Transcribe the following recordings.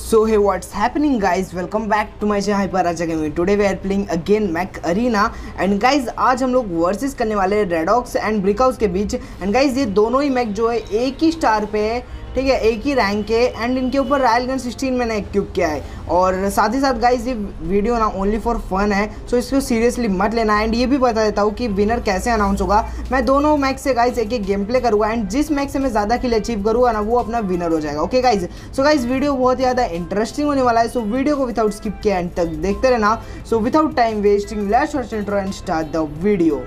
So hey, what's happening guys? Welcome back to my channel Hyperacha Gaming. Today we are playing again Mech Arena and guys आज हम लोग versus करने वाले हैं redox and brick house के बीच। And guys ये दोनों ही मैक जो है एक ही स्टार पे है, ठीक है, एक ही रैंक के। एंड इनके ऊपर रायल गन 16 मैंने इक्विप किया है। और साथ ही साथ गाइज ये वीडियो ना ओनली फॉर फन है, सो इसको सीरियसली मत लेना। एंड ये भी बता देता हूँ कि विनर कैसे अनाउंस होगा। मैं दोनों मैक से गाइज एक एक गेम प्ले करूँगा एंड जिस मैक से मैं ज़्यादा किल अचीव करूँगा ना वो अपना विनर हो जाएगा। Okay guys, so guys video बहुत ज़्यादा इंटरेस्टिंग होने वाला है, सो वीडियो को विदाउट स्किप किया एंड तक देखते रहना। So without time wasting let's watch intro and start the video.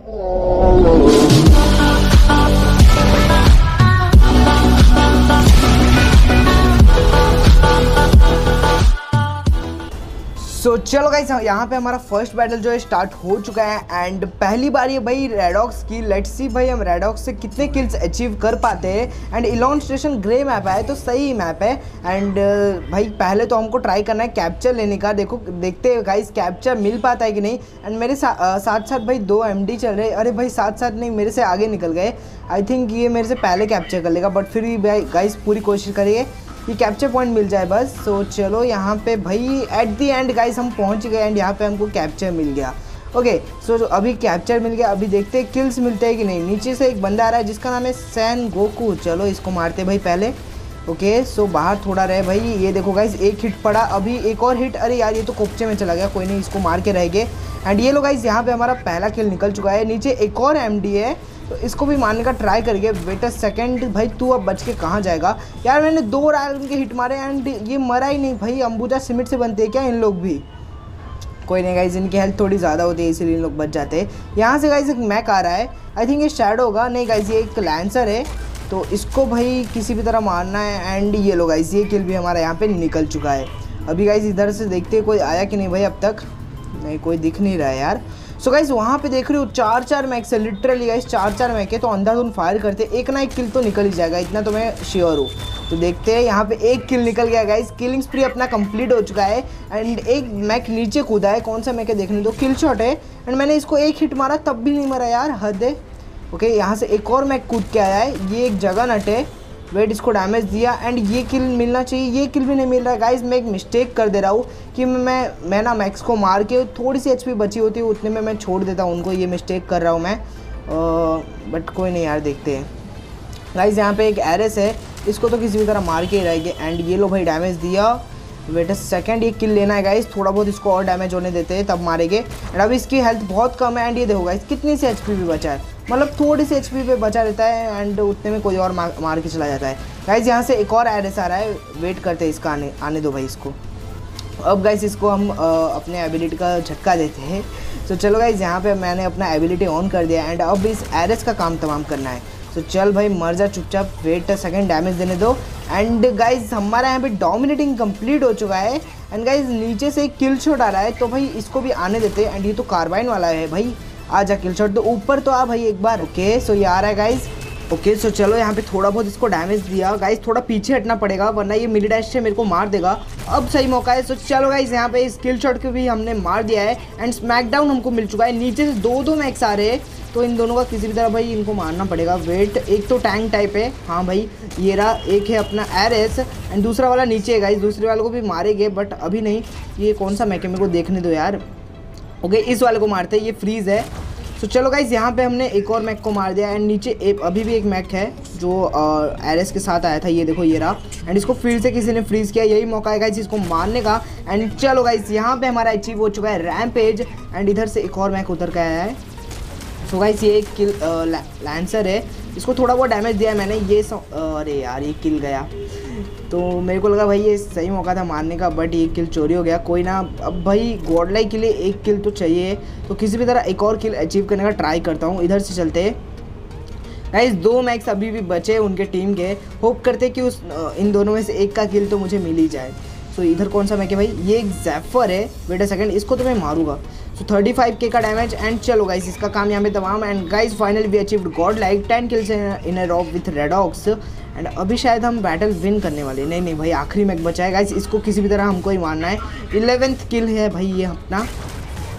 So चलो गाइस, यहाँ पे हमारा फर्स्ट बैटल जो है स्टार्ट हो चुका है एंड पहली बार ये भाई रेडॉक्स की। लेट्स सी भाई हम रेडॉक्स से कितने किल्स अचीव कर पाते हैं। एंड इलॉन स्टेशन ग्रे मैप है तो सही मैप है। एंड भाई पहले तो हमको ट्राई करना है कैप्चर लेने का। देखते हैं गाइस कैप्चर मिल पाता है कि नहीं। एंड मेरे साथ साथ भाई 2 MD चल रहे। अरे भाई साथ साथ नहीं, मेरे से आगे निकल गए। आई थिंक ये मेरे से पहले कैप्चर कर लेगा, बट फिर भी भाई गाइस पूरी कोशिश करिए कि कैप्चर पॉइंट मिल जाए बस। सो चलो यहाँ पे भाई एट दी एंड गाइस हम पहुँच गए एंड यहाँ पे हमको कैप्चर मिल गया। ओके सो अभी कैप्चर मिल गया। अभी देखते हैं किल्स मिलते हैं कि नहीं। नीचे से एक बंदा आ रहा है जिसका नाम है सैन गोकू। चलो इसको मारते भाई पहले। ओके सो बाहर थोड़ा रहे भाई। ये देखो गाइस एक हिट पड़ा, अभी एक और हिट। अरे यार ये तो कोपचे में चला गया, कोई नहीं, इसको मार के रहेंगे। एंड ये लो गाइस यहाँ पे हमारा पहला किल निकल चुका है। नीचे एक और MD है तो इसको भी मारने का ट्राई करिए। वेट अ सेकंड भाई, तू अब बच के कहाँ जाएगा यार। मैंने 2 रायल के हिट मारे एंड ये मरा ही नहीं भाई। अंबुजा सीमेंट से बनते हैं क्या इन लोग भी? कोई नहीं गाइस, इनकी हेल्थ थोड़ी ज़्यादा होती है इसीलिए इन लोग बच जाते हैं। यहाँ से गाइस एक मैक आ रहा है, आई थिंक ये शैडो होगा। नहीं गाइस ये एक लैंसर है तो इसको भाई किसी भी तरह मारना है। एंड ये लो गाइस ये किल भी हमारा यहाँ पे निकल चुका है। अभी गाइस इधर से देखते हैं कोई आया कि नहीं भाई। अब तक नहीं, कोई दिख नहीं रहा है यार। सो गाइस वहाँ पे देख रहे हो 4 मैक से, लिटरली गाइस 4 मैक है तो अंधाधुन फायर करते एक ना एक किल तो निकल ही जाएगा, इतना तो मैं श्योर हूँ। तो देखते हैं यहाँ पे एक किल निकल गया गाइस। किलिंग स्प्री अपना कंप्लीट हो चुका है एंड एक मैक नीचे कूदा है। कौन सा मैक है देखने दो, किल शॉट है। एंड मैंने इसको एक हिट मारा तब भी नहीं मरा यार, हद है। ओके यहाँ से एक और मैक कूद के आया है। ये एक जगह नट है, वेट इसको डैमेज दिया एंड ये किल मिलना चाहिए। ये किल भी नहीं मिल रहा है गाइस। मैं एक मिस्टेक कर दे रहा हूँ कि मैं ना मैक्स को मार के थोड़ी सी HP बची होती है उतने में मैं छोड़ देता हूँ उनको। ये मिस्टेक कर रहा हूँ मैं, बट कोई नहीं यार, देखते हैं गाइस। यहाँ पे एक एरएस है, इसको तो किसी भी तरह मार के ही रहेंगे। एंड ये लो भाई डैमेज दिया। वेट अ सेकंड, ये किल लेना है गाइस। थोड़ा बहुत इसको और डैमेज होने देते हैं तब मारेंगे। एंड अभी इसकी हेल्थ बहुत कम है। एंड ये देखो गाइस कितनी सी HP भी बचा है, मतलब थोड़ी सी HP पे बचा रहता है एंड उतने में कोई और मार के चला जाता है। गाइस यहाँ से एक और एरएस आ रहा है, वेट करते हैं इसका आने दो भाई इसको। अब गाइस इसको हम अपने एबिलिटी का झटका देते हैं। तो चलो गाइस यहाँ पे मैंने अपना एबिलिटी ऑन कर दिया एंड अब इस एरएस का काम तमाम करना है। तो चल भाई मर जा चुपचाप, वेट अ सेकंड, डैमेज देने दो। एंड गाइज हमारा यहाँ पे डोमिनेटिंग कंप्लीट हो चुका है। एंड गाइज नीचे से एक किल शॉट आ रहा है तो भाई इसको भी आने देते हैं। एंड ये तो कार्बाइन वाला है भाई, आजा किल शॉट तो ऊपर तो आ भाई एक बार। ओके सो ये आ रहा है गाइज। ओके सो चलो यहाँ पे थोड़ा बहुत इसको डैमेज दिया। गाइज थोड़ा पीछे हटना पड़ेगा वरना ये मिड डैश से मेरे को मार देगा। अब सही मौका है। सो चलो गाइज यहाँ पे इस किल शॉट को भी हमने मार दिया है एंड स्मैकडाउन हमको मिल चुका है। नीचे से 2 मैक्स आ रहे हैं तो इन दोनों का किसी भी तरह भाई इनको मारना पड़ेगा। वेट, एक तो टैंक टाइप है, हाँ भाई ये रहा। एक है अपना एरएस एंड दूसरा वाला नीचे है गाइस। दूसरे वाले को भी मारेंगे बट अभी नहीं। ये कौन सा मैक है मेरे को देखने दो यार। ओके इस वाले को मारते हैं, ये फ्रीज है। तो चलो गाइस यहाँ पे हमने एक और मैक को मार दिया। एंड नीचे अभी भी एक मैक है जो एरएस के साथ आया था, ये देखो ये रहा। एंड इसको फिर से किसी ने फ्रीज किया, यही मौका है गाइस इसको मारने का। एंड चलो गाइस यहाँ पे हमारा अचीव हो चुका है रैम्पेज। एंड इधर से एक और मैक उतर के आया है। तो गाइस ये एक किल लैंसर है, इसको थोड़ा बहुत डैमेज दिया है मैंने। ये अरे यार ये किल गया तो मेरे को लगा भाई ये सही मौका था मारने का, बट ये किल चोरी हो गया। कोई ना, अब भाई गॉडलाइक के लिए एक किल तो चाहिए तो किसी भी तरह एक और किल अचीव करने का ट्राई करता हूँ। इधर से चलते हैं गाइस। 2 मैक्स अभी भी बचे उनके टीम के। होप करते कि इन दोनों में से एक का किल तो मुझे मिल ही जाए। सो इधर कौन सा मैक है भाई, ये एक ज़ैफर है। वेट अ सेकंड, इसको तो मैं मारूंगा। सो 35K का डैमेज। एंड चलो गाइस इसका काम यहाँ पे तमाम। And guys finally we achieved godlike 10 kills in a row with Redox. And अभी शायद हम बैटल विन करने वाले। नहीं भाई आखिरी मैक बचा है गाइस, इसको किसी भी तरह हमको ही मारना है। 11th किल है भाई ये अपना।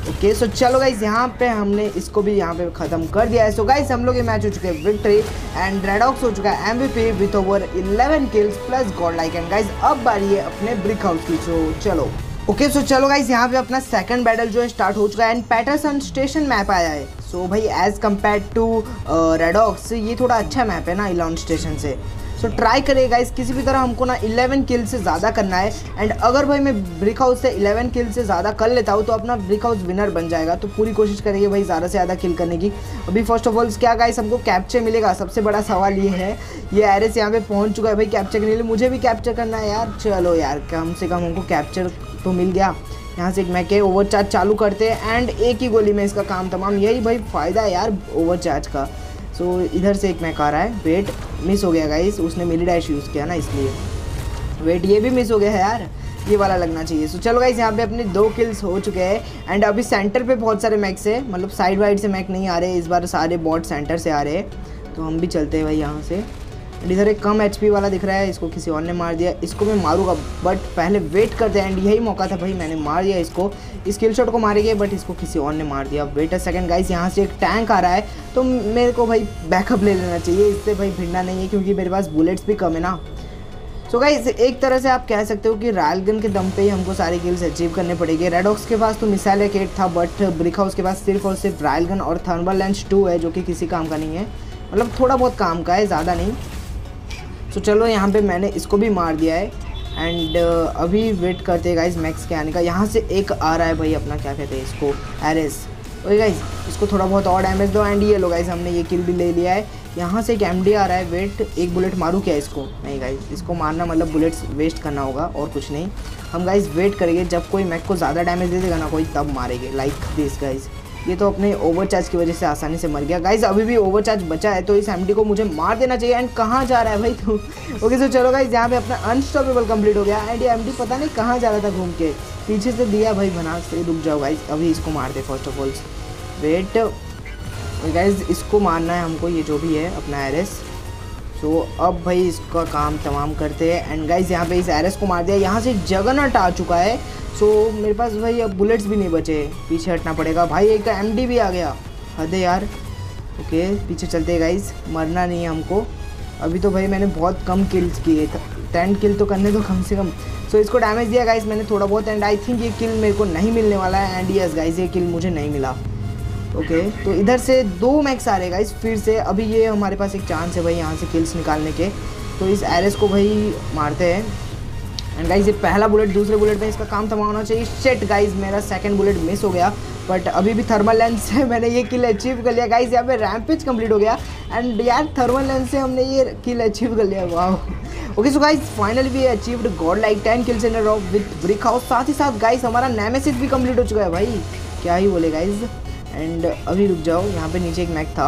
ओके सो चलो गाइस यहाँ पे हमने इसको भी यहाँ पे ख़त्म कर दिया है। सो गाइस हम लोग ये मैच हो चुके हैं विक्ट्री एंड रेडॉक्स हो चुका है MVP with over 11 kills plus godlike. And guys अब बारी है अपने ब्रिक हाउस की। सो चलो ओके सो चलो गाइस यहाँ पे अपना सेकंड बैटल जो है स्टार्ट हो चुका है एंड पैटरसन स्टेशन मैप आया है। सो भाई एज कम्पेयर टू रेडॉक्स ये थोड़ा अच्छा मैप है ना इलॉन स्टेशन से। सो ट्राई करिए गाइस किसी भी तरह हमको ना 11 किल से ज़्यादा करना है। एंड अगर भाई मैं ब्रिक हाउस से 11 किल से ज़्यादा कर लेता हूँ तो अपना ब्रिक हाउस विनर बन जाएगा। तो पूरी कोशिश करेंगे भाई ज़्यादा से ज़्यादा किल करने की। अभी फर्स्ट ऑफ ऑल क्या गाइस हमको कैप्चर मिलेगा, सबसे बड़ा सवाल ये है। ये एरेस यहाँ पे पहुँच चुका है भाई कैप्चर करने के लिए, मुझे भी कैप्चर करना है यार। चलो यार कम से कम हमको कैप्चर तो मिल गया। यहाँ से एक मैच के ओवरचार्ज चालू करते हैं एंड एक ही गोली में इसका काम तमाम। यही भाई फ़ायदा है यार ओवरचार्ज का। सो इधर से एक मैक आ रहा है, वेट मिस हो गया गाइस, उसने मिली डैश यूज़ किया ना इसलिए। वेट ये भी मिस हो गया है यार, ये वाला लगना चाहिए। सो चलो गाइस यहाँ पे अपने 2 किल्स हो चुके हैं एंड अभी सेंटर पे बहुत सारे मैक्स है, मतलब साइड वाइड से मैक नहीं आ रहे इस बार, सारे बॉट सेंटर से आ रहे हैं। तो हम भी चलते हैं भाई यहाँ से। इधर एक कम HP वाला दिख रहा है, इसको किसी और ने मार दिया, इसको मैं मारूंगा बट पहले वेट करते हैं। एंड यही मौका था भाई, मैंने मार दिया इसको, इस किल शॉट को मारेंगे बट इसको किसी और ने मार दिया। वेट अ सेकंड गाइस, यहाँ से एक टैंक आ रहा है तो मेरे को भाई बैकअप ले लेना चाहिए, इससे भाई भिड़ना नहीं है क्योंकि मेरे पास बुलेट्स भी कम है ना। सो गाइस एक तरह से आप कह सकते हो कि रायल गन के दम पे ही हमको सारे किल्स अचीव करने पड़ेंगे। रेडॉक्स के पास तो मिसाइल एक 8 था बट ब्रिक हाउस के पास सिर्फ और सिर्फ रायल गन और थर्मल लेंस 2 है जो कि किसी काम का नहीं है, मतलब थोड़ा बहुत काम का है, ज़्यादा नहीं। तो चलो यहाँ पे मैंने इसको भी मार दिया है एंड अभी वेट करते हैं गाइस मैक्स के आने का। यहाँ से एक आ रहा है भाई अपना क्या कहते हैं इसको, एरेस। ओके गाइस इसको थोड़ा बहुत और डैमेज दो एंड ये लो गाइस हमने ये किल भी ले लिया है। यहाँ से एक MD आ रहा है, वेट एक बुलेट मारूँ क्या इसको? नहीं गाइस इसको मारना मतलब बुलेट्स वेस्ट करना होगा और कुछ नहीं। हम गाइस वेट करेंगे जब कोई मैक को ज़्यादा डैमेज दे देगा ना कोई, तब मारेंगे लाइक दिस गाइस। ये तो अपने ओवरचार्ज की वजह से आसानी से मर गया गाइस, अभी भी ओवरचार्ज बचा है तो इस MD को मुझे मार देना चाहिए। एंड कहाँ जा रहा है भाई तू? ओके सो चलो गाइस यहाँ पे अपना अनस्टॉपेबल कंप्लीट हो गया एंड ये MD पता नहीं कहाँ जा रहा था घूम के, पीछे से दिया भाई बना से। रुक जाओ गाइस अभी इसको मार दे first of all, wait guys इसको मारना है हमको, ये जो भी है अपना एरेस। सो अब भाई इसका काम तमाम करते हैं एंड गाइस यहाँ पे इस एरेस को मार दिया। यहाँ से जगनट आ चुका है, सो मेरे पास भाई अब बुलेट्स भी नहीं बचे, पीछे हटना पड़ेगा भाई। एक MD भी आ गया, हद है यार। ओके पीछे चलते हैं गाइस, मरना नहीं है हमको। अभी तो भाई मैंने बहुत कम किल्स किए, 10 किल तो करने दो कम से कम। सो इसको डैमेज दिया गाइस मैंने थोड़ा बहुत एंड आई थिंक ये किल मेरे को नहीं मिलने वाला है। एंड यस गाइस ये किल मुझे नहीं मिला। ओके तो इधर से 2 मैक्स आ रहे गाइस फिर से। अभी ये हमारे पास एक चांस है भाई यहाँ से किल्स निकालने के, तो इस एरेस को भाई मारते हैं। एंड गाइस ये पहला बुलेट, दूसरे बुलेट में इसका काम तमाम होना चाहिए। शिट गाइस मेरा सेकंड बुलेट मिस हो गया बट अभी भी थर्मल लेंस से मैंने ये किल अचीव कर लिया गाइस। यहाँ पे रैम्पेज कंप्लीट हो गया एंड यार थर्मल लेंस से हमने ये किल अचीव कर लिया, वाह। Okay so guys finally we achieved godlike 10 kills in a row with brick house. साथ ही साथ गाइस हमारा नेमेसिस भी कंप्लीट हो चुका है भाई, क्या ही बोले गाइस। एंड अभी रुक जाओ, यहाँ पे नीचे एक मैक था,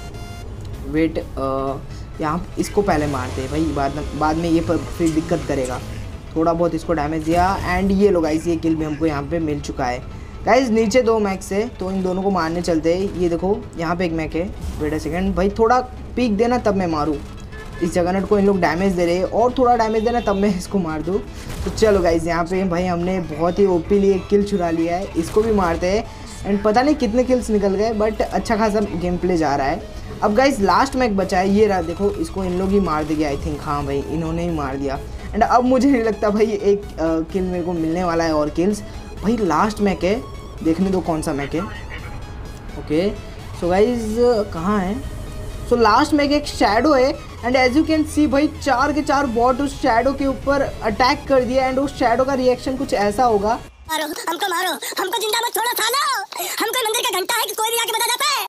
वेट यहाँ इसको पहले मारते हैं भाई, बाद में ये फिर दिक्कत करेगा। थोड़ा बहुत इसको डैमेज दिया एंड ये लो गाइस ये किल भी हमको यहाँ पे मिल चुका है। गाइस नीचे 2 मैक्स है तो इन दोनों को मारने चलते हैं। ये देखो यहाँ पे एक मैक है, वेट अ सेकंड भाई थोड़ा पीक देना तब मैं मारूँ। इस जगनट को इन लोग डैमेज दे रहे हैं और थोड़ा डैमेज देना तब मैं इसको मार दूँ। तो चलो गाइस यहाँ पे भाई हमने बहुत ही OP लिए किल चुरा लिया है, इसको भी मारते हैं। एंड पता नहीं कितने किल्स निकल गए बट अच्छा खासा गेम प्ले जा रहा है। अब गाइस लास्ट मैक बचा है, ये रहा देखो, इसको इन लोग ही मार देंगे आई थिंक, हाँ भाई इन्होंने ही मार दिया। एंड अब मुझे नहीं लगता भाई एक किल मेरे को मिलने वाला है और किल्स। भाई लास्ट मैक है, देखने दो कौन सा मैक है। ओके सो गाइस कहाँ है? सो लास्ट मैक एक शैडो है and as you can see भाई 4 के 4 बॉट उस शैडो के ऊपर अटैक कर दिया एंड उस शैडो का रिएक्शन कुछ ऐसा होगा, मारो हमको जिंदा मत छोड़ो सालो, हम कोई मंदिर का घंटा है कि कोई भी आके बजा जाता है।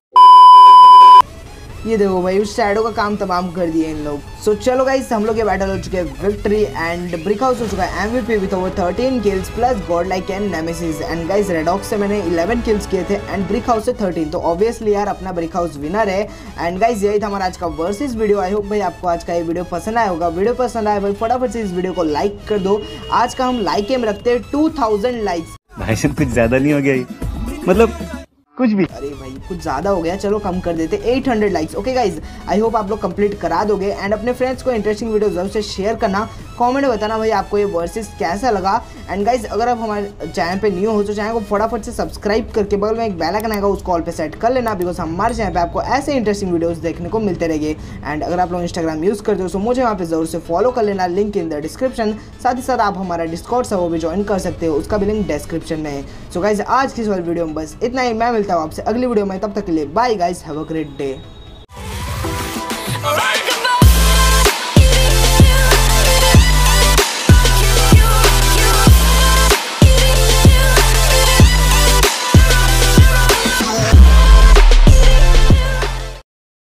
ये देखो भाई उस शैडो का काम तमाम कर दिए इन लोग। सो चलो गाइस हम लोग ये बैटल हो चुके हैं विक्ट्री एंड ब्रिक हाउस हो चुका है MVP with over 13 kills plus godlike and nemesis. And guys Redox से मैंने 11 किल्स किए थे एंड ब्रिक हाउस से 13, तो ऑब्वियसली यार अपना ब्रिक हाउस विनर है। एंड गाइस यही था हमारा आज का वर्सेस वीडियो। आई होप भाई आपको आज का ये वीडियो पसंद आया होगा। वीडियो पसंद आया भाई फटाफट से इस वीडियो को लाइक कर दो। आज का हम लाइक एम रखते हैं 2000 लाइक्स। भाई साहब कुछ ज्यादा नहीं हो गया ये? मतलब कुछ भी? अरे भाई कुछ ज़्यादा हो गया, चलो कम कर देते 800 likes. Okay guys I hope आप लोग कंप्लीट करा दोगे एंड अपने फ्रेंड्स को इंटरेस्टिंग वीडियो जरूर से शेयर करना। कमेंट में बताना भाई आपको ये वर्सेस कैसा लगा एंड गाइज अगर आप हमारे चैनल पे न्यू हो तो चैनल को फटाफट से सब्सक्राइब करके बगल में एक बेल आइकन आएगा, उस कॉल पे सेट कर लेना, बिकॉज हमारे चैनल पे आपको ऐसे इंटरेस्टिंग वीडियोस देखने को मिलते रहेंगे। एंड अगर आप लोग इंस्टाग्राम यूज़ करते हो तो मुझे वहाँ पे जरूर से फॉलो कर लेना, लिंक इन द डिस्क्रिप्शन। साथ ही साथ आप हमारा डिस्कॉर्ड है वो भी ज्वाइन कर सकते हो, उसका भी लिंक डिस्क्रिप्शन में है। सो गाइज आज की इस वाली वीडियो में बस इतना ही। मैं मिलता हूँ आपसे अगली वीडियो में, तब तक के लिए bye guys, have a great day.